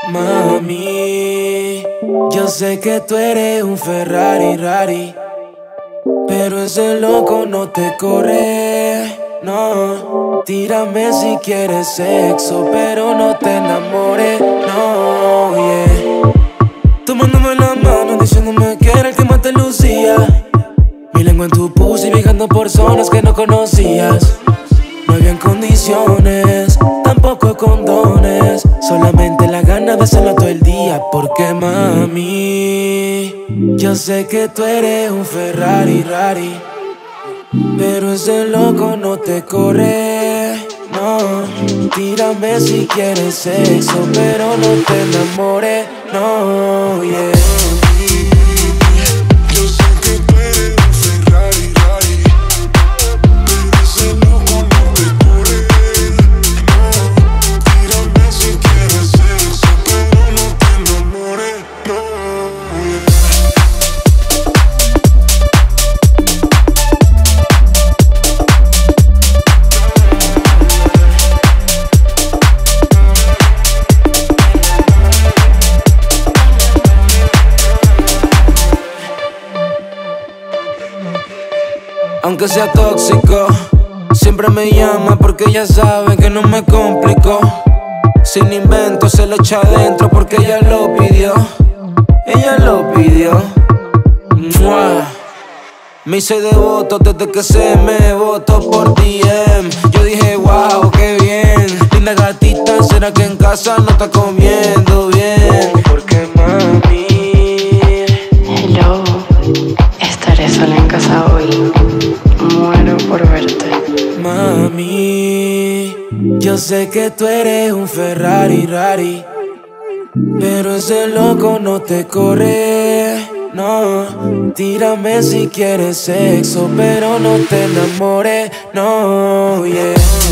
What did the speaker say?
Mami, yo sé que tú eres un Ferrari, rari, pero ese loco no te corre, no. Tírame si quieres sexo, pero no te enamores, no, yeah. Tomándome la mano, diciéndome que era el que más te lucía. Mi lengua en tu pussy, viajando por zonas que no conocías. No habían condiciones, tampoco condones, solamente la gana de hacerlo todo el día. Porque mami, yo sé que tú eres un Ferrari, rari, pero ese loco no te corre, no. Tírame si quieres sexo, pero no te enamores, no, yeah. Aunque sea tóxico, siempre me llama porque ella sabe que no me complico. Sin invento se le echa adentro porque ella lo pidió. Ella lo pidió. ¡Mua! Me hice devoto desde que se me votó por DM. Yo dije, wow, qué bien. Linda gatita, ¿será que en casa no está comiendo bien? Porque mami, hello, estaré sola en casa hoy. Muero por verte. Mami, yo sé que tú eres un Ferrari, rari, pero ese loco no te corre, no. Tírame si quieres sexo, pero no te enamores, no, yeah.